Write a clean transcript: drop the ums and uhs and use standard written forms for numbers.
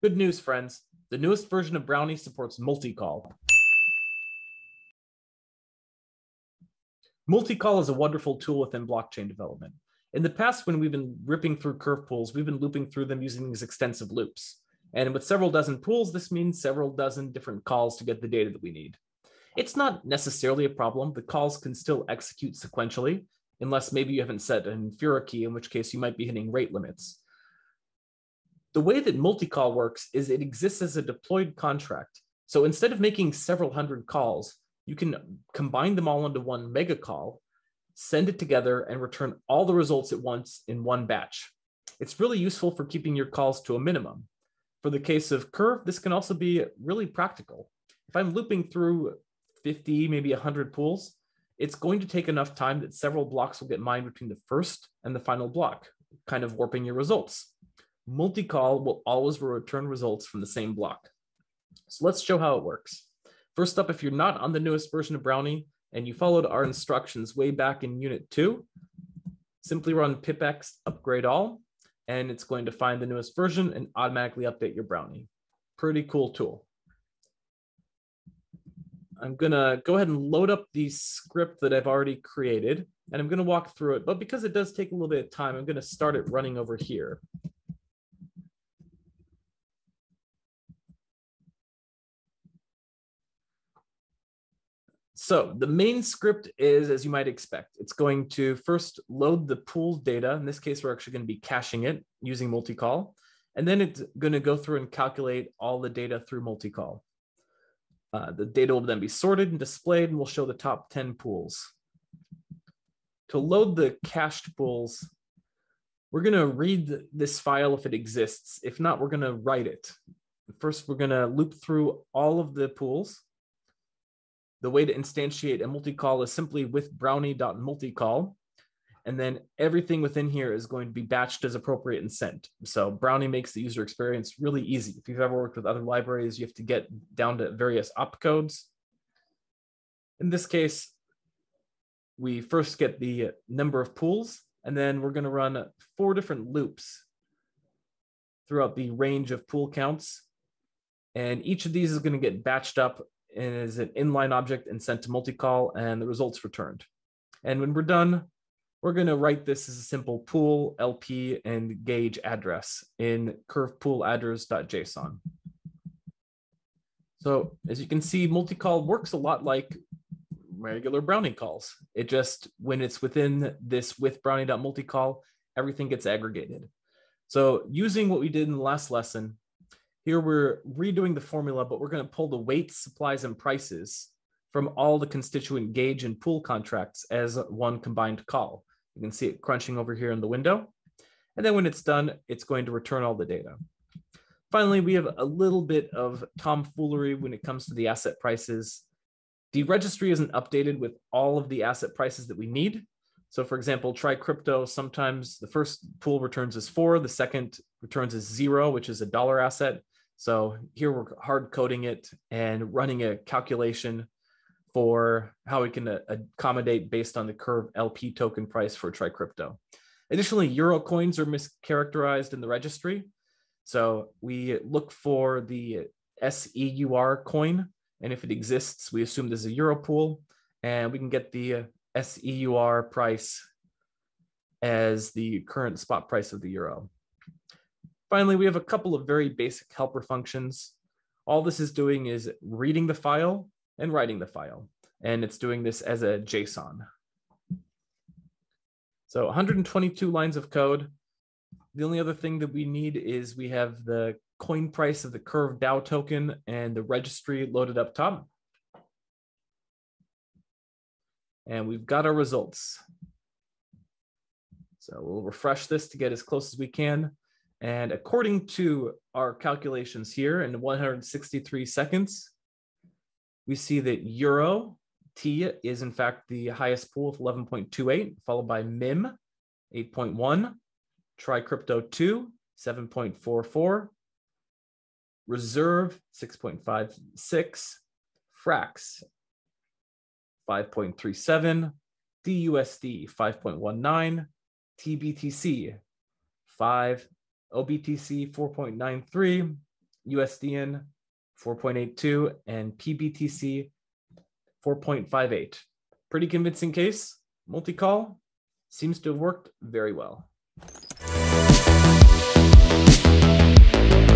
Good news, friends. The newest version of Brownie supports multicall. Multicall is a wonderful tool within blockchain development. In the past, when we've been ripping through curve pools, we've been looping through them using these extensive loops. And with several dozen pools, this means several dozen different calls to get the data that we need. It's not necessarily a problem. The calls can still execute sequentially, unless maybe you haven't set an inferior key, in which case you might be hitting rate limits. The way that multicall works is it exists as a deployed contract. So instead of making several hundred calls, you can combine them all into one mega call, send it together, and return all the results at once in one batch. It's really useful for keeping your calls to a minimum. For the case of Curve, this can also be really practical. If I'm looping through 50, maybe 100 pools, it's going to take enough time that several blocks will get mined between the first and the final block, kind of warping your results. Multicall will always return results from the same block. So let's show how it works. First up, if you're not on the newest version of Brownie and you followed our instructions way back in Unit 2, simply run pipx upgrade all, and it's going to find the newest version and automatically update your Brownie. Pretty cool tool. I'm gonna go ahead and load up the script that I've already created, and I'm gonna walk through it, but because it does take a little bit of time, I'm gonna start it running over here. So the main script is, as you might expect, it's going to first load the pool data. In this case, we're actually going to be caching it using multicall. And then it's going to go through and calculate all the data through multicall. The data will then be sorted and displayed, and we'll show the top 10 pools. To load the cached pools, we're going to read this file if it exists. If not, we're going to write it. First, we're going to loop through all of the pools. The way to instantiate a multicall is simply with brownie.multicall, and then everything within here is going to be batched as appropriate and sent. So Brownie makes the user experience really easy. If you've ever worked with other libraries, you have to get down to various opcodes. In this case, we first get the number of pools, and then we're going to run 4 different loops throughout the range of pool counts. And each of these is going to get batched up and is an inline object and sent to multicall, and the results returned. And when we're done, we're going to write this as a simple pool, LP, and gauge address in curvepooladder's.json. So as you can see, multicall works a lot like regular Brownie calls. It just, when it's within this with brownie.multicall, everything gets aggregated. So using what we did in the last lesson, here we're redoing the formula, but we're going to pull the weights, supplies, and prices from all the constituent gauge and pool contracts as one combined call. You can see it crunching over here in the window. And then when it's done, it's going to return all the data. Finally, we have a little bit of tomfoolery when it comes to the asset prices. The registry isn't updated with all of the asset prices that we need. So for example, try crypto, sometimes the first pool returns as 4, the second returns as 0, which is a dollar asset. So here we're hard coding it and running a calculation for how we can accommodate based on the Curve LP token price for TriCrypto. Additionally, Euro coins are mischaracterized in the registry. So we look for the SEUR coin, and if it exists, we assume there's a Euro pool, and we can get the SEUR price as the current spot price of the Euro. Finally, we have a couple of very basic helper functions. All this is doing is reading the file and writing the file, and it's doing this as a JSON. So 122 lines of code. The only other thing that we need is we have the coin price of the Curve DAO token and the registry loaded up top. And we've got our results. So we'll refresh this to get as close as we can. And according to our calculations here in 163 seconds, we see that Euro T is in fact the highest pool with 11.28, followed by MIM 8.1, TriCrypto 2, 7.44, Reserve 6.56, Frax 5.37, DUSD 5.19, TBTC 5, OBTC 4.93, USDN 4.82, and PBTC 4.58. Pretty convincing case. Multicall seems to have worked very well.